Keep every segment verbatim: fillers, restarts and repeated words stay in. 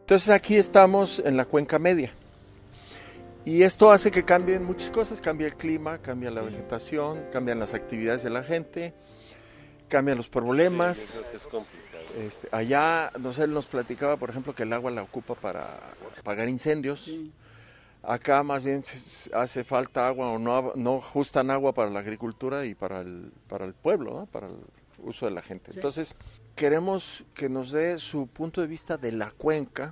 Entonces aquí estamos en la cuenca media. Y esto hace que cambien muchas cosas, cambia el clima, cambia la vegetación, cambian las actividades de la gente, cambian los problemas. Sí, yo creo que es complicado. Este, allá, no sé, él nos platicaba, por ejemplo, que el agua la ocupa para apagar incendios. Sí. Acá más bien hace falta agua o no, no ajustan agua para la agricultura y para el, para el pueblo, ¿no? Para el uso de la gente. Sí. Entonces, queremos que nos dé su punto de vista de la cuenca.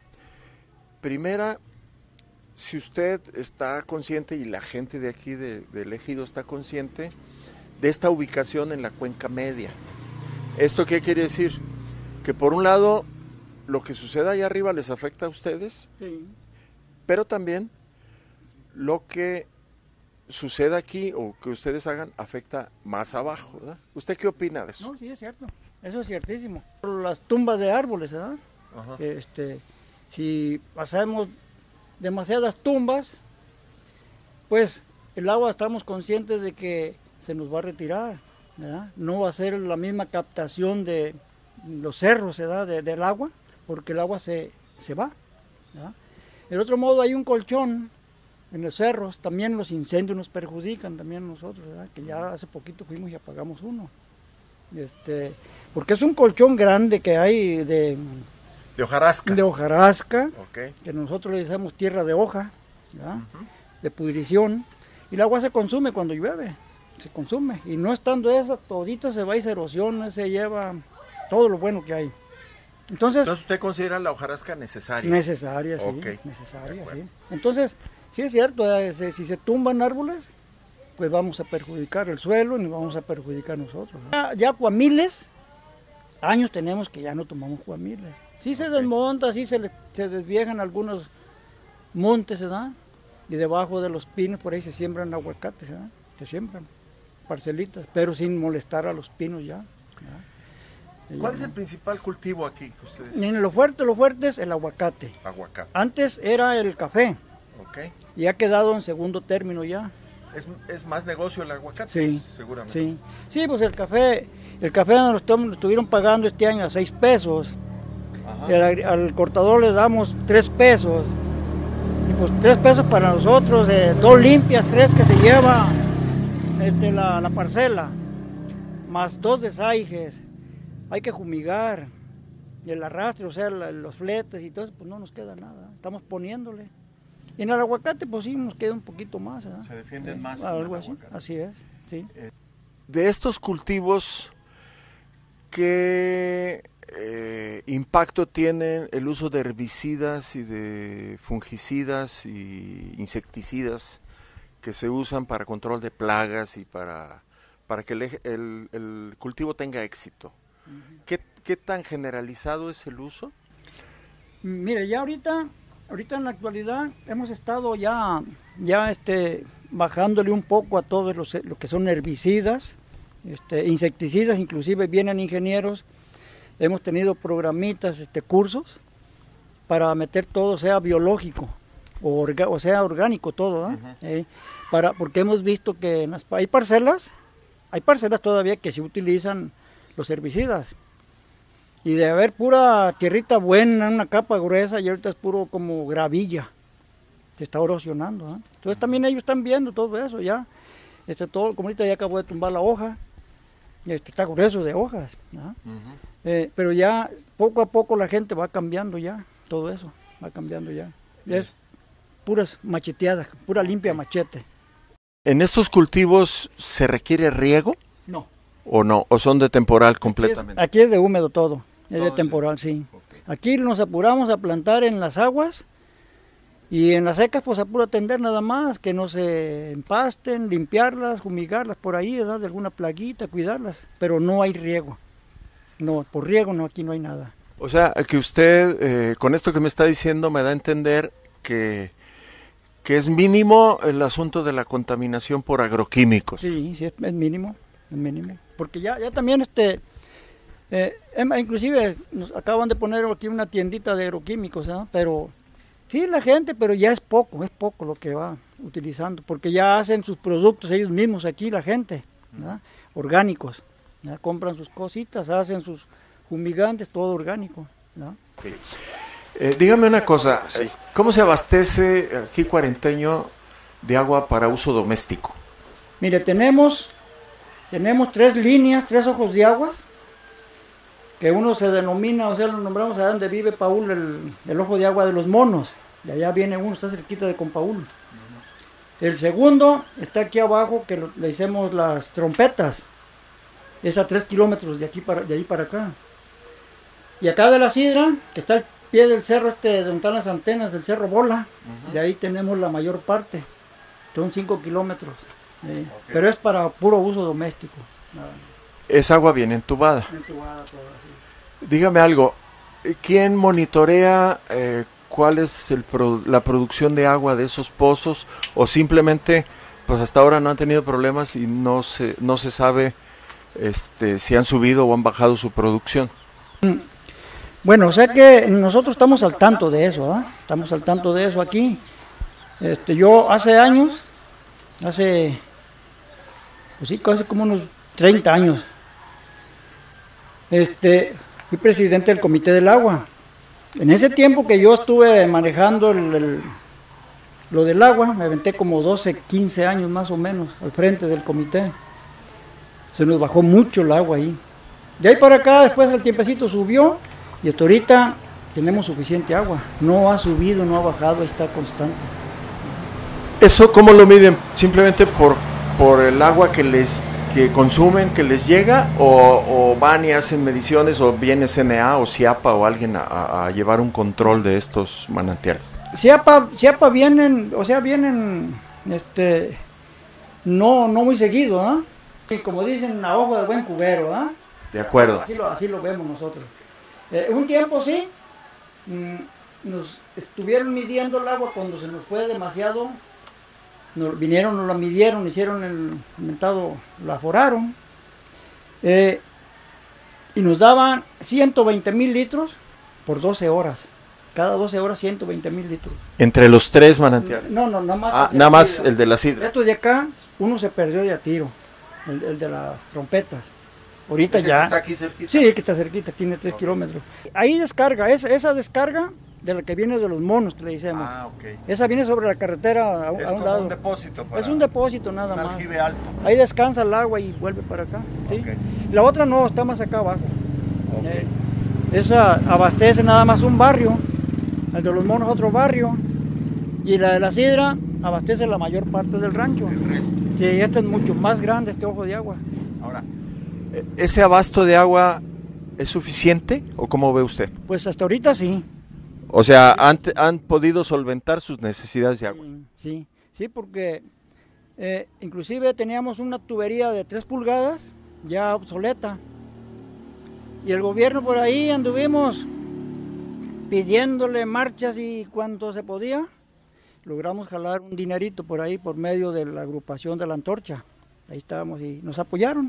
Primera, si usted está consciente y la gente de aquí de, de Ejido está consciente de esta ubicación en la cuenca media. ¿Esto qué quiere decir? Que por un lado, lo que suceda allá arriba les afecta a ustedes, Sí. pero también lo que suceda aquí o que ustedes hagan afecta más abajo, ¿verdad? ¿Usted qué opina de eso? No, sí, es cierto. Eso es ciertísimo. Las tumbas de árboles, ¿verdad? Ajá. Que, este, si hacemos demasiadas tumbas, pues el agua estamos conscientes de que se nos va a retirar, ¿verdad? No va a ser la misma captación de los cerros, ¿verdad? De, del agua, porque el agua se, se va, ¿verdad? El otro modo, hay un colchón en los cerros, también los incendios nos perjudican, también nosotros, ¿verdad? Que ya hace poquito fuimos y apagamos uno. Este, porque es un colchón grande que hay de, De hojarasca. de hojarasca, Okay. que nosotros le decimos tierra de hoja, ¿verdad? Uh-huh. De pudrición, y el agua se consume cuando llueve, se consume, y no estando eso, todito se va y se erosiona, se lleva todo lo bueno que hay. Entonces, Entonces usted considera la hojarasca necesaria. necesaria, sí, Ok. necesaria, De sí. Entonces, sí es cierto, eh, si, si se tumban árboles, pues vamos a perjudicar el suelo y nos vamos a perjudicar nosotros, ¿no? Ya, ya cuamiles, años tenemos que ya no tomamos cuamiles. Sí se Ok. desmonta, sí se, le- se desviejan algunos montes, ¿verdad? Y debajo de los pinos por ahí se siembran aguacates, ¿verdad? Se siembran parcelitas, pero sin molestar a los pinos ya, ¿verdad? Y ¿Cuál ya es no. el principal cultivo aquí que ustedes? En lo fuerte, lo fuerte es el aguacate. Aguacate. Antes era el café, Ok. y ha quedado en segundo término ya. ¿Es, es más negocio el aguacate? Sí, Seguramente. sí. Sí, pues el café, el café nos lo estam- lo estuvieron pagando este año a seis pesos. Ajá. El agri- al cortador le damos tres pesos. Y pues tres pesos para nosotros, eh, dos limpias, tres que se lleva este, la, la parcela, más dos desaijes. Hay que fumigar, y el arrastre, o sea, la- los fletes y todo eso, pues no nos queda nada. Estamos poniéndole. Y en el aguacate, pues sí, nos queda un poquito más, ¿verdad? Se defienden Eh, más con algo el así, aguacate. así es, sí. De estos cultivos, ¿qué eh, impacto tienen el uso de herbicidas y de fungicidas y insecticidas que se usan para control de plagas y para, para que el, eje- el- el cultivo tenga éxito? ¿Qué, qué tan generalizado es el uso? Mire, ya ahorita, ahorita en la actualidad hemos estado ya, ya este, bajándole un poco a todo lo, lo que son herbicidas, este, insecticidas, inclusive vienen ingenieros, hemos tenido programitas, este, cursos para meter todo, sea biológico o, orga- o sea orgánico todo, ¿eh? Ujú. Eh, para, porque hemos visto que en las, hay parcelas, hay parcelas todavía que se utilizan los herbicidas. Y de haber pura tierrita buena, una capa gruesa, y ahorita es puro como gravilla. Se está erosionando, ¿eh? Entonces también ellos están viendo todo eso ya. Este, todo, como ahorita ya acabó de tumbar la hoja, este, está grueso de hojas, ¿no? Eh, pero ya poco a poco la gente va cambiando ya, todo eso, va cambiando ya. Es puras macheteadas, pura limpia machete. ¿En estos cultivos se requiere riego No. o no? ¿O son de temporal Aquí es, completamente? aquí es de húmedo todo, es Todo de es temporal, sí. Ok. Aquí nos apuramos a plantar en las aguas y en las secas pues apura atender nada más, que no se empasten, limpiarlas, fumigarlas por ahí, ¿verdad? De alguna plaguita, cuidarlas, pero no hay riego. No, por riego no, aquí no hay nada. O sea, que usted, eh, con esto que me está diciendo, me da a entender que, que es mínimo el asunto de la contaminación por agroquímicos. Sí, sí, es, es mínimo, es mínimo. Porque ya, ya también, este, eh, em- inclusive nos acaban de poner aquí una tiendita de agroquímicos, ¿no? Pero sí, la gente, pero ya es poco, es poco lo que va utilizando, porque ya hacen sus productos ellos mismos aquí, la gente, ¿no? Orgánicos, ¿no? Compran sus cositas, hacen sus fumigantes, todo orgánico, ¿no? Ok. Eh, dígame una cosa, Sí. ¿cómo se abastece aquí Cuarenteño de agua para uso doméstico? Mire, tenemos, tenemos tres líneas, tres ojos de agua, que uno se denomina, o sea, lo nombramos a donde vive Paul, el, el ojo de agua de los monos. De allá viene uno, está cerquita de Compaul. El segundo está aquí abajo, que lo- le hicimos las trompetas. Es a tres kilómetros de aquí para, de ahí para acá. Y acá de la Sidra, que está al pie del cerro este, donde están las antenas del Cerro Bola, de ahí tenemos la mayor parte. Son cinco kilómetros. eh, Pero es para puro uso doméstico. Nada más. Es agua bien entubada. Entubada toda, sí. Dígame algo, ¿quién monitorea eh, cuál es el pro- la producción de agua de esos pozos? ¿O simplemente, pues hasta ahora no han tenido problemas y no se, no se sabe este, si han subido o han bajado su producción? Bueno, o sea que nosotros estamos al tanto de eso, ¿ah? Estamos al tanto de eso aquí. Este, yo hace años, hace, pues sí, casi como unos treinta años, este, fui presidente del Comité del Agua. En ese tiempo que yo estuve manejando el, el- lo del agua, me aventé como doce, quince años más o menos al frente del comité. Se nos bajó mucho el agua ahí. De ahí para acá, después el tiempecito subió y hasta ahorita tenemos suficiente agua. No ha subido, no ha bajado, está constante. ¿Eso cómo lo miden? ¿Simplemente por, por el agua que les que consumen, que les llega? ¿O, o van y hacen mediciones o viene C N A o CIAPA o alguien a, a- a llevar un control de estos manantiales? Ciapa, Ciapa vienen, o sea, vienen, este, no, no muy seguido, ¿ah? Y como dicen, a ojo de buen cubero, ¿ah? De acuerdo. Así lo, así lo vemos nosotros. Eh, un tiempo sí, mm, nos estuvieron midiendo el agua cuando se nos fue demasiado. Nos vinieron, nos la midieron, hicieron el inventado, la aforaron. eh, y nos daban ciento veinte mil litros por doce horas. Cada doce horas ciento veinte mil litros. Entre los tres manantiales. No, no, nada más. Ah, el de nada la más sidra. el de la sidra. Estos de acá, uno se perdió de a tiro, el, el de las trompetas. Ahorita Ese ya. que está aquí cerquita. Sí, que está cerquita, tiene tres kilómetros. Ahí descarga, esa, esa descarga de la que viene de los monos, que le decimos. Ah, ok. Esa viene sobre la carretera a, a Es un como lado. un depósito. Para Es un depósito nada un más. aljibe alto. Ahí descansa el agua y vuelve para acá. ¿sí? Ok. La otra no, está más acá abajo. Ok. Eh, esa abastece nada más un barrio, el de los monos otro barrio, y la de la sidra abastece la mayor parte del rancho. El resto. Sí, este es mucho más grande, este ojo de agua. Ahora, eh, ¿ese abasto de agua es suficiente o cómo ve usted? Pues hasta ahorita sí. O sea, han, te- han podido solventar sus necesidades de agua. Sí, sí, sí, porque eh, inclusive teníamos una tubería de tres pulgadas ya obsoleta. Y el gobierno por ahí anduvimos pidiéndole marchas y cuanto se podía, logramos jalar un dinerito por ahí por medio de la agrupación de la Antorcha. Ahí estábamos y nos apoyaron.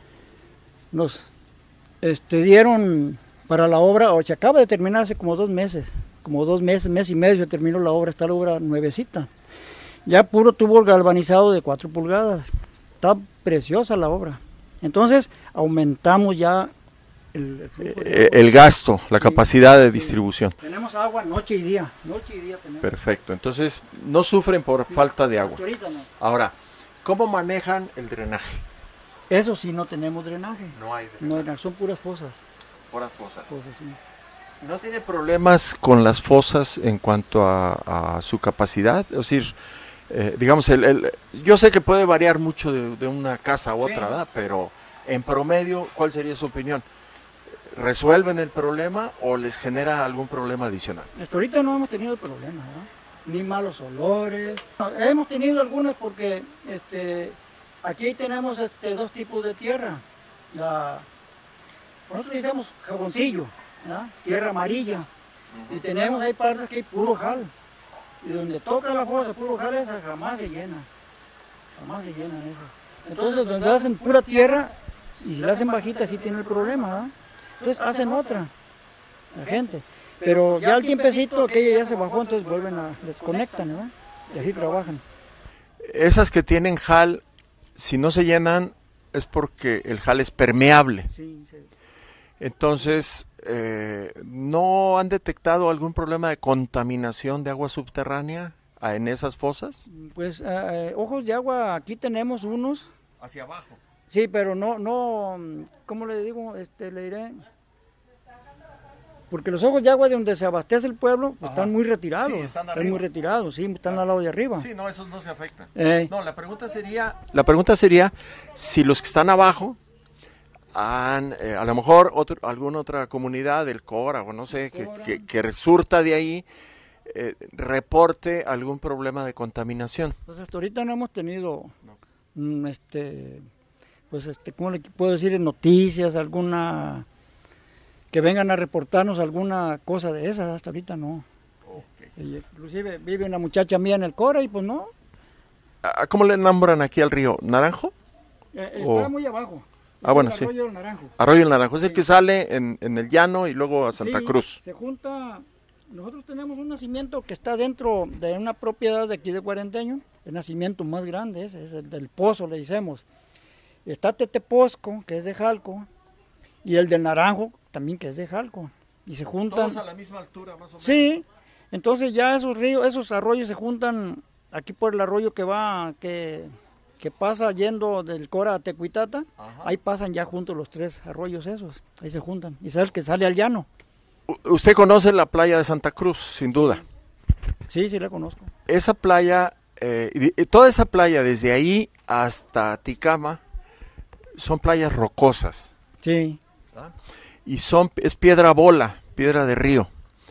Nos este, dieron para la obra, o se acaba de terminar hace como dos meses, como dos meses, mes y medio terminó la obra, está la obra nuevecita. Ya puro tubo galvanizado de cuatro pulgadas. Está preciosa la obra. Entonces aumentamos ya el, el flujo de Eh, agua. el gasto, la Sí, capacidad de sí. distribución. Tenemos agua noche y día, noche y día tenemos. Perfecto. Entonces, no sufren por falta de agua. Ahorita no. Ahora, ¿cómo manejan el drenaje? Eso sí, no tenemos drenaje. No hay No, no, son puras fosas. Puras fosas. fosas, sí. ¿No tiene problemas con las fosas en cuanto a, a su capacidad? Es decir, eh, digamos, el, el- yo sé que puede variar mucho de, de una casa a otra, Sí. ¿verdad? Pero en promedio, ¿cuál sería su opinión? ¿Resuelven el problema o les genera algún problema adicional? Hasta ahorita no hemos tenido problemas, ¿no? Ni malos olores. No, hemos tenido algunas porque este, aquí tenemos este, dos tipos de tierra. La, nosotros decimos jaboncillo, ¿no? Tierra amarilla. Y tenemos ahí partes que hay puro jal. Y donde toca la fosa, puro jal, esa jamás se llena. Jamás se llena eso. Entonces, donde hacen pura tierra y si la hacen bajita, sí tiene el problema, ¿no? Entonces hacen otra, la gente. Pero ya al tiempecito aquella ya se bajó, entonces vuelven a desconectan, ¿verdad? Y así trabajan. Esas que tienen jal, si no se llenan, es porque el jal es permeable. Sí, sí. Entonces, eh, ¿no han detectado algún problema de contaminación de agua subterránea ah, en esas fosas? Pues eh, ojos de agua, aquí tenemos unos. Hacia abajo. Sí, pero no, no, ¿cómo le digo? Este, le diré... Porque los ojos de agua de donde se abastece el pueblo pues, están muy retirados. Sí, están, están muy retirados, sí, están ah. al lado de arriba. Sí, no, esos no se afectan. Eh. No, la pregunta sería, la pregunta sería si los que están abajo han, eh, a lo mejor otro, alguna otra comunidad del Cora o no sé, que, que, que resulta de ahí, eh, reporte algún problema de contaminación. Pues hasta ahorita no hemos tenido, no. mm, este, pues este, ¿cómo le puedo decir? Noticias, alguna... que vengan a reportarnos alguna cosa de esas, hasta ahorita no. Okay. Inclusive vive una muchacha mía en el Cora y pues no. ¿Cómo le nombran aquí al río? ¿Naranjo? Eh, está o... muy abajo. Ah, bueno, sí. Arroyo del Naranjo. Arroyo del Naranjo, es sí. el que sale en, en el llano y luego a Santa sí, Cruz. Se junta, nosotros tenemos un nacimiento que está dentro de una propiedad de aquí de Cuarenteño, el nacimiento más grande ese, es el del Pozo, le decimos. Está Teteposco, que es de Jalco, y el del Naranjo, también que es de Jalco, y se juntan... Todos a la misma altura, más o menos. Sí, entonces ya esos ríos, esos arroyos se juntan aquí por el arroyo que va, que, que pasa yendo del Cora a Tecuitata, ajá. Ahí pasan ya juntos los tres arroyos esos, ahí se juntan, y es el que sale al llano. Usted conoce la playa de Santa Cruz, sin duda. Sí, sí la conozco. Esa playa, eh, y toda esa playa desde ahí hasta Ticama, son playas rocosas. Sí. ¿Ah? Y son, es piedra bola, piedra de río.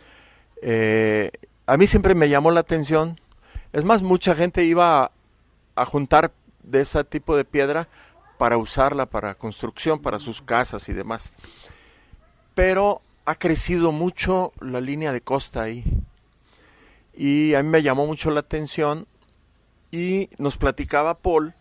Eh, a mí siempre me llamó la atención, es más, mucha gente iba a, a juntar de ese tipo de piedra para usarla para construcción, para sus casas y demás. Pero ha crecido mucho la línea de costa ahí. Y a mí me llamó mucho la atención y nos platicaba Paul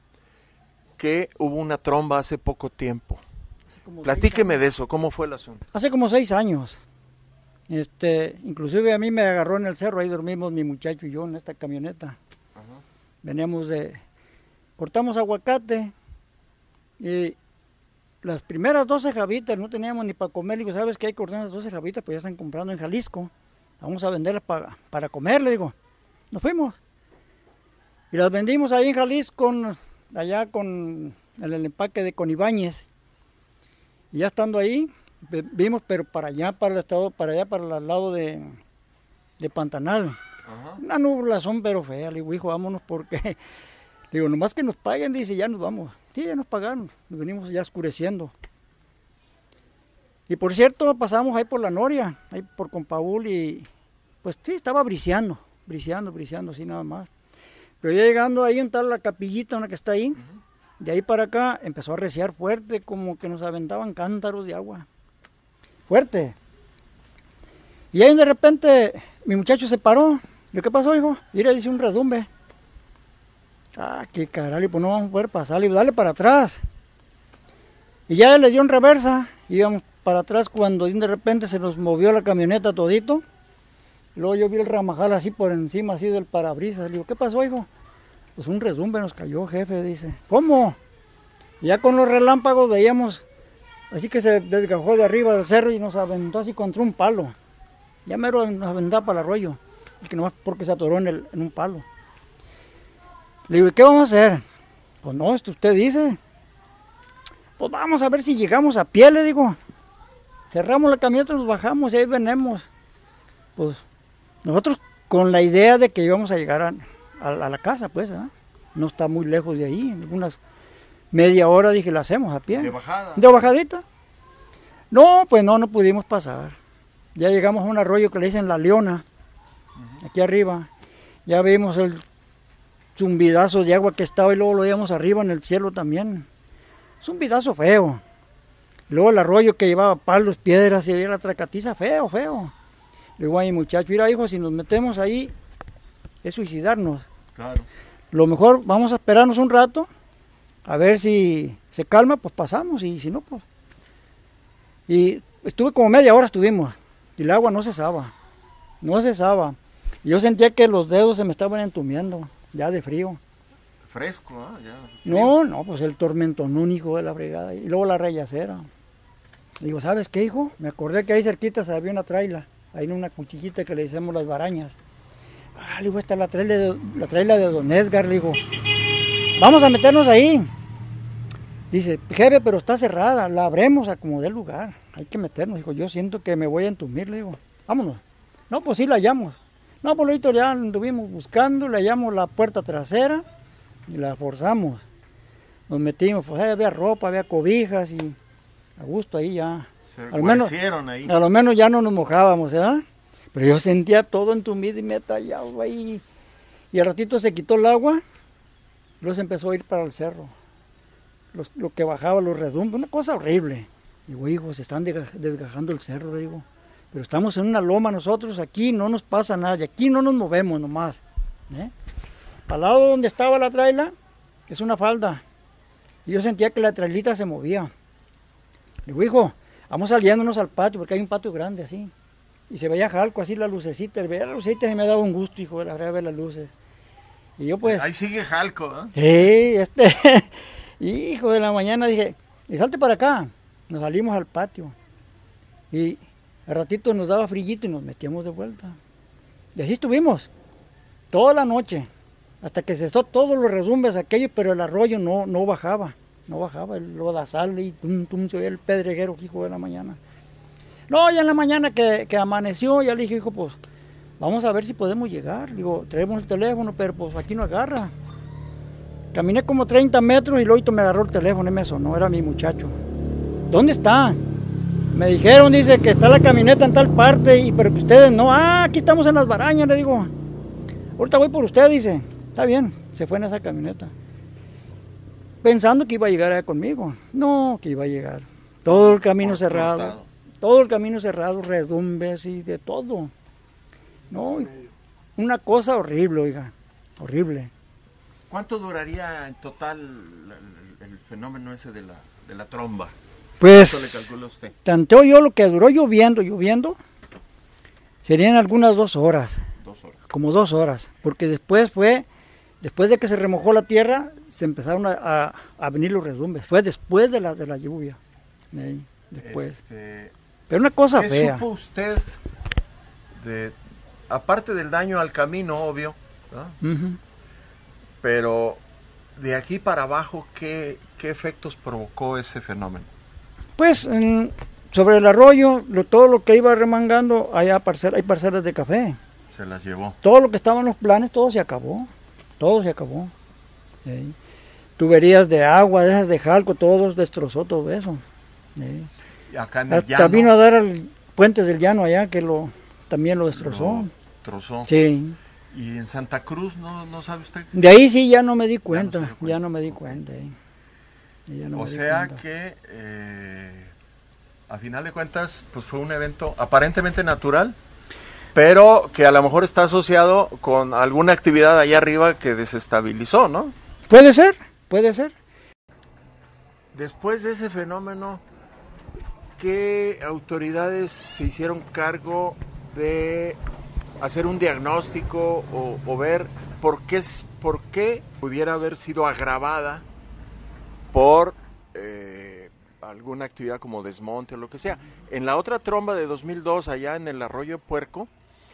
que hubo una tromba hace poco tiempo. Platíqueme de eso, ¿cómo fue el asunto? Hace como seis años, este, inclusive a mí me agarró en el cerro, ahí dormimos mi muchacho y yo en esta camioneta. Ajá. Veníamos de, cortamos aguacate y las primeras doce jabitas no teníamos ni para comer, le digo, ¿sabes qué hay que ordenar las doce jabitas? Pues ya están comprando en Jalisco, vamos a venderlas para, para comer, le digo, nos fuimos. Y las vendimos ahí en Jalisco, allá con el, el empaque de Conibáñez. Y ya estando ahí, vimos, pero para allá, para el estado, para allá, para el lado de, de Pantanal. Ajá. Una nublazón, pero fea. Le digo, hijo, vámonos porque, le digo, nomás que nos paguen, dice, ya nos vamos. Sí, ya nos pagaron, nos venimos ya oscureciendo. Y por cierto, pasamos ahí por la Noria, ahí por Compaul y, pues sí, estaba briseando, briseando, briseando, así nada más. Pero ya llegando ahí, en tal la capillita, una que está ahí, uh-huh. De ahí para acá empezó a arreciar fuerte, como que nos aventaban cántaros de agua. Fuerte. Y ahí de repente mi muchacho se paró. ¿Y qué pasó, hijo? Y le dice un redumbe. Ah, qué caray, pues no vamos a poder pasar. Le digo, dale para atrás. Y ya le dio en reversa. Íbamos para atrás cuando de repente se nos movió la camioneta todito. Y luego yo vi el ramajal así por encima, así del parabrisas. Le digo, ¿qué pasó, hijo? Pues un redumbe nos cayó, jefe, dice. ¿Cómo? Y ya con los relámpagos veíamos, así que se desgajó de arriba del cerro y nos aventó así contra un palo. Ya mero nos aventaba para el arroyo, y que nomás porque se atoró en, el, en un palo. Le digo, ¿y qué vamos a hacer? Pues no, esto usted dice. Pues vamos a ver si llegamos a pie, le digo. Cerramos la camioneta, nos bajamos y ahí venimos. Pues nosotros con la idea de que íbamos a llegar a... A, a la casa, pues, ¿eh? No está muy lejos de ahí, en unas media hora dije, la hacemos a pie. ¿De bajada? ¿De bajadita? No, pues no, no pudimos pasar. Ya llegamos a un arroyo que le dicen La Leona, uh-huh. Aquí arriba. Ya vimos el zumbidazo de agua que estaba y luego lo veíamos arriba en el cielo también. Zumbidazo feo. Y luego el arroyo que llevaba palos, piedras y había la tracatiza, feo, feo. Le digo a mi muchacho, mira hijo, si nos metemos ahí, es suicidarnos. Claro. Lo mejor vamos a esperarnos un rato, a ver si se calma, pues pasamos, y si no, pues... Y estuve como media hora, estuvimos, y el agua no cesaba, no cesaba. Y yo sentía que los dedos se me estaban entumiendo, ya de frío. Fresco, ¿ah? ¿eh? Ya, no, no, pues el tormentón único de la fregada, y luego la rayacera. Le digo, ¿sabes qué, hijo? Me acordé que ahí cerquita se había una traila, ahí en una cuchillita que le decimos las Barañas. Ah, le digo, esta es la traila de, la traila de don Edgar, le digo, vamos a meternos ahí. Dice, jefe, pero está cerrada, la abremos a como dé lugar, hay que meternos. Dijo, yo siento que me voy a entumir, le digo, vámonos. No, pues sí la hallamos. No, pues ahorita ya anduvimos buscando, le hallamos la puerta trasera y la forzamos. Nos metimos, pues ahí había ropa, había cobijas y a gusto ahí ya. Se a, lo menos, ahí. a lo menos ya no nos mojábamos, ¿verdad? Pero yo sentía todo entumido y me tallaba ahí. Y al ratito se quitó el agua, luego se empezó a ir para el cerro. Los, lo que bajaba, los redumbres, una cosa horrible. Digo, hijo, se están desgajando el cerro, le digo. Pero estamos en una loma nosotros, aquí no nos pasa nada, y aquí no nos movemos nomás. ¿eh? Al lado donde estaba la traila, es una falda. Y yo sentía que la trailita se movía. Digo, hijo, vamos saliéndonos al patio, porque hay un patio grande así. Y se veía jalco, así la lucecita. El ver la lucecita se me daba un gusto, hijo, de la verdad, ver las luces. Y yo pues... Ahí sigue jalco, ¿eh? Sí, este... hijo de la mañana dije, y salte para acá. Nos salimos al patio. Y al ratito nos daba frillito y nos metíamos de vuelta. Y así estuvimos, toda la noche, hasta que cesó todos los redumbres aquellos, pero el arroyo no, no bajaba, no bajaba, el lodazal y tum, tum, se oía el pedreguero, hijo de la mañana. No, ya en la mañana que, que amaneció, ya le dije, hijo, pues, vamos a ver si podemos llegar. Digo, traemos el teléfono, pero pues aquí no agarra. Caminé como treinta metros y luego me agarró el teléfono y me sonó, era mi muchacho. ¿Dónde está? Me dijeron, dice, que está la camioneta en tal parte, y pero que ustedes no. Ah, aquí estamos en las Barañas, le digo. Ahorita voy por usted, dice. Está bien, se fue en esa camioneta. Pensando que iba a llegar allá conmigo. No, que iba a llegar. Todo el camino por cerrado. Cortado. Todo el camino cerrado, redumbres y de todo. No, una cosa horrible, oiga. Horrible. ¿Cuánto duraría en total el, el fenómeno ese de la, de la tromba? Pues, ¿cuánto le calcula usted? Tanto yo lo que duró lloviendo, lloviendo, serían algunas dos horas. Dos horas. Como dos horas, porque después fue, después de que se remojó la tierra, se empezaron a, a, a venir los redumbres. Fue después de la, de la lluvia. ¿eh? Después. Este, Pero una cosa ¿qué fea. supo usted de, aparte del daño al camino, obvio, ¿no? Uh-huh. Pero de aquí para abajo, ¿qué, qué efectos provocó ese fenómeno? Pues en, sobre el arroyo, lo, todo lo que iba remangando, allá parcela, hay parcelas de café. Se las llevó. Todo lo que estaba en los planes, todo se acabó. Todo se acabó. ¿sí? Tuberías de agua, de esas de jalco, todo destrozó todo eso. ¿sí? Y acá en el Hasta llano, vino a dar al puente del llano allá, que lo también lo destrozó. Lo destrozó. Sí. ¿Y en Santa Cruz no, no sabe usted? De ahí sí ya no me di cuenta, ya no, cuenta. Ya no me di cuenta. ¿eh? Ya no o me sea di cuenta. que, eh, a final de cuentas, pues fue un evento aparentemente natural, pero que a lo mejor está asociado con alguna actividad allá arriba que desestabilizó, ¿no? Puede ser, puede ser. Después de ese fenómeno, ¿qué autoridades se hicieron cargo de hacer un diagnóstico o, o ver por qué, por qué pudiera haber sido agravada por eh, alguna actividad como desmonte o lo que sea? En la otra tromba de dos mil dos, allá en el Arroyo Puerco,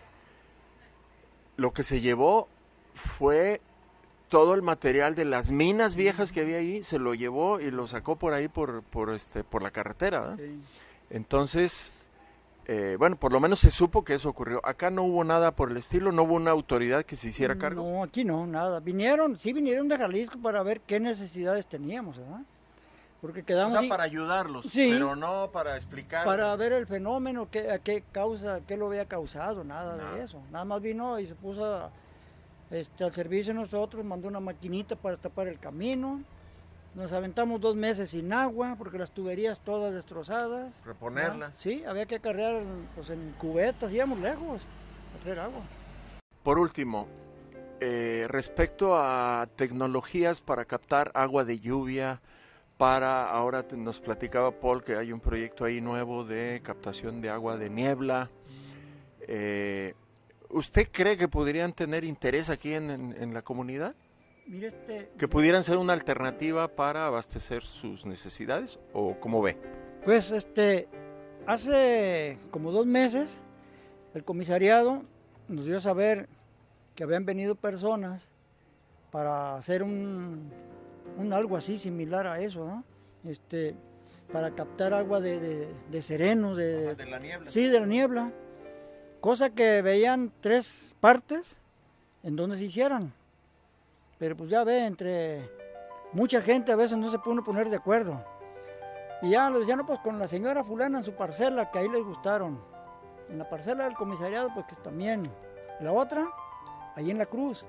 lo que se llevó fue todo el material de las minas viejas que había ahí, se lo llevó y lo sacó por ahí por, por, este, por la carretera. ¿eh? Sí. Entonces, eh, bueno, por lo menos se supo que eso ocurrió. Acá no hubo nada por el estilo, no hubo una autoridad que se hiciera cargo. No, aquí no, nada. Vinieron, sí vinieron de Jalisco para ver qué necesidades teníamos, ¿verdad? Porque quedamos... O sea, y... para ayudarlos, sí, pero no para explicar. Para ver el fenómeno, qué, a qué causa, qué lo había causado, nada no. de eso. Nada más vino y se puso a, este, al servicio de nosotros, mandó una maquinita para tapar el camino. Nos aventamos dos meses sin agua, porque las tuberías todas destrozadas. Reponerlas. ¿no? Sí, había que acarrear pues, en cubetas, íbamos lejos a traer agua. Por último, eh, respecto a tecnologías para captar agua de lluvia, para, ahora te, nos platicaba Paul que hay un proyecto ahí nuevo de captación de agua de niebla. Eh, ¿Usted cree que podrían tener interés aquí en, en, en la comunidad? Mire este, ¿Que pudieran ser una alternativa para abastecer sus necesidades? ¿O cómo ve? Pues este, hace como dos meses el comisariado nos dio a saber que habían venido personas para hacer un, un algo así similar a eso, ¿no? Este, para captar agua de, de, de sereno, de, de la niebla. Sí, de la niebla, cosa que veían tres partes en donde se hicieran, pero pues ya ve, entre mucha gente a veces no se puede poner de acuerdo, y ya lo decían, no, pues con la señora fulana en su parcela, que ahí les gustaron, en la parcela del comisariado, pues que también, la otra, ahí en la cruz.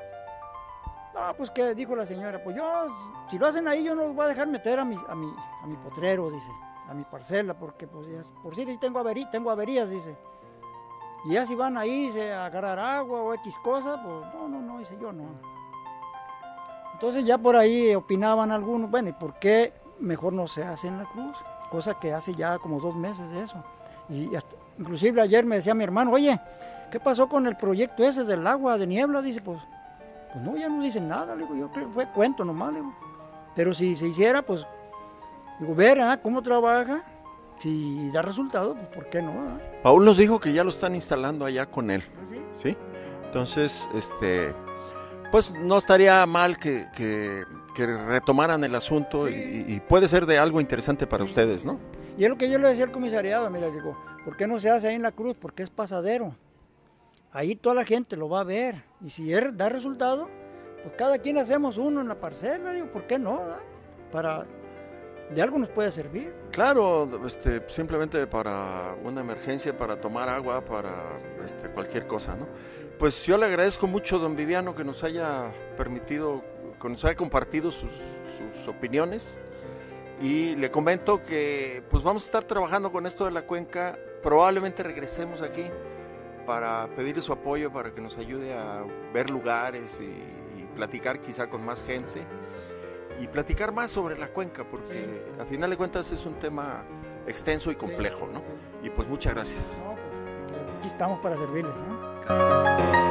Ah, pues que dijo la señora, pues yo, si lo hacen ahí, yo no los voy a dejar meter a mi, a mi, a mi potrero, dice, a mi parcela, porque pues ya, por si sí tengo, averí, tengo averías, dice. Y ya si van ahí dice, a agarrar agua o X cosa, pues no, no, no, dice, yo no. Entonces ya por ahí opinaban algunos, bueno, ¿y por qué mejor no se hace en la cruz? Cosa que hace ya como dos meses de eso. Y hasta, inclusive ayer me decía mi hermano, oye, ¿qué pasó con el proyecto ese del agua de niebla? Dice, pues, pues no, ya no dicen nada, le digo, yo creo que fue cuento nomás, le digo. Pero si se hiciera, pues, digo, ver ¿eh? cómo trabaja, si da resultado, pues ¿por qué no? ¿eh? Paul nos dijo que ya lo están instalando allá con él, ¿Sí? ¿sí? Entonces, este, pues no estaría mal que, que, que retomaran el asunto, sí. y, y puede ser de algo interesante para sí. ustedes, ¿no? Y es lo que yo le decía al comisariado, mira, digo, ¿por qué no se hace ahí en la cruz? Porque es pasadero. Ahí toda la gente lo va a ver. Y si er, da resultado, pues cada quien hacemos uno en la parcela, digo, ¿por qué no? ¿no? Para, de algo nos puede servir. Claro, este, simplemente para una emergencia, para tomar agua, para este, cualquier cosa, ¿no? Pues yo le agradezco mucho, don Viviano, que nos haya permitido, que nos haya compartido sus, sus opiniones. Y le comento que pues vamos a estar trabajando con esto de la cuenca. Probablemente regresemos aquí para pedirle su apoyo, para que nos ayude a ver lugares y, y platicar quizá con más gente y platicar más sobre la cuenca, porque sí. al final de cuentas es un tema extenso y complejo, ¿no? Y pues muchas gracias. No, pues, aquí estamos para servirles, ¿eh?